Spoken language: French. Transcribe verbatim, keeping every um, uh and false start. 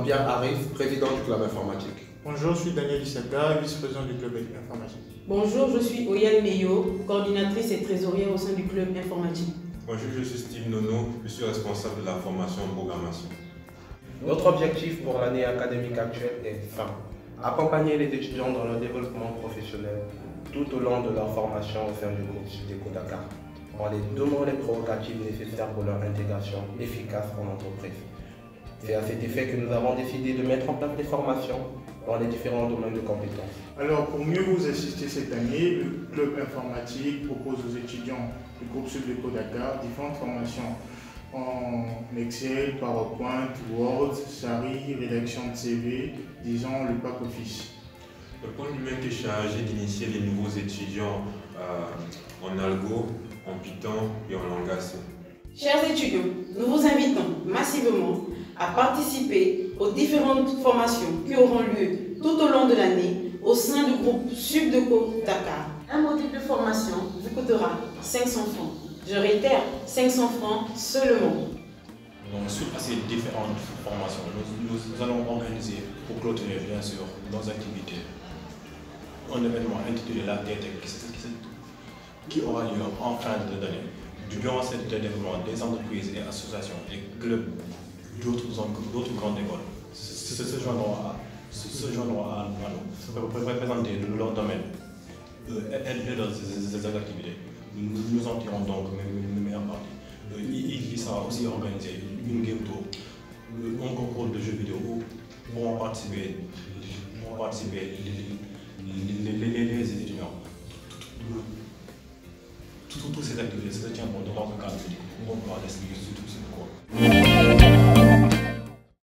Robia Arif, président du club informatique. Bonjour, je suis Daniel Issaka, vice-président du club informatique. Bonjour, je suis Oyane Meyo, coordinatrice et trésorière au sein du club informatique. Bonjour, je suis Steve Nono, je suis responsable de la formation en programmation. Notre objectif pour l'année académique actuelle est simple. Accompagner les étudiants dans leur développement professionnel tout au long de leur formation au sein du groupe Subdeco Dakar, en les donnant les prérogatives nécessaires pour leur intégration efficace en entreprise. C'est à cet effet que nous avons décidé de mettre en place des formations dans les différents domaines de compétences. Alors, pour mieux vous assister cette année, le club informatique propose aux étudiants du groupe Subdeco Dakar différentes formations en Excel, PowerPoint, Word, Sari, rédaction de C V, disons le pack office. Le pôle numérique est chargé d'initier les nouveaux étudiants euh, en algo, en Python et en langage C. Chers étudiants, nous vous invitons massivement à participer aux différentes formations qui auront lieu tout au long de l'année au sein du groupe Subdeco Dakar. Un module de formation vous coûtera cinq cents francs. Je réitère, cinq cents francs seulement. Donc, suite à ces différentes formations, nous, nous allons organiser, pour clôturer bien sûr nos activités, un événement intitulé la D T E C qui, qui aura lieu en fin d'année. Durant cet événement, des entreprises et associations et clubs d'autres grandes écoles se, se, se joindront à, se, se joindront à, à nous pour représenter leur domaine et leurs activités. Nous, nous en tirons donc une meilleure partie. Il, il sera aussi organisé une game tour, un concours de jeux vidéo où vont participer, vont participer les, les, les, les étudiants. Toutes ces activités se tiendront dans un cadre où on pourra expliquer tout ça.